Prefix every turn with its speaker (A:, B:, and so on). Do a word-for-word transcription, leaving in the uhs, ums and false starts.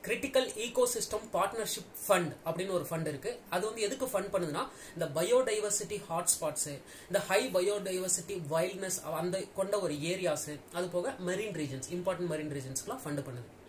A: Critical ecosystem partnership fund அப்படின்னு ஒரு fund இருக்கு. அது வந்து எதுக்கு ஃபண்ட் பண்ணுதுன்னா இந்த பயோடைவர்சிட்டி ஹாட்ஸ்பாட்ஸ், இந்த ஹை பயோடைவர்சிட்டி வைல்ட்னஸ் அந்த கொண்ட ஒரு ஏரியாஸ், அது போக மெரின் ரீஜன்ஸ், இம்பார்ட்டன்ட் மெரின் ரீஜன்ஸ்க்குலாம் ஃபண்ட் பண்ணுது.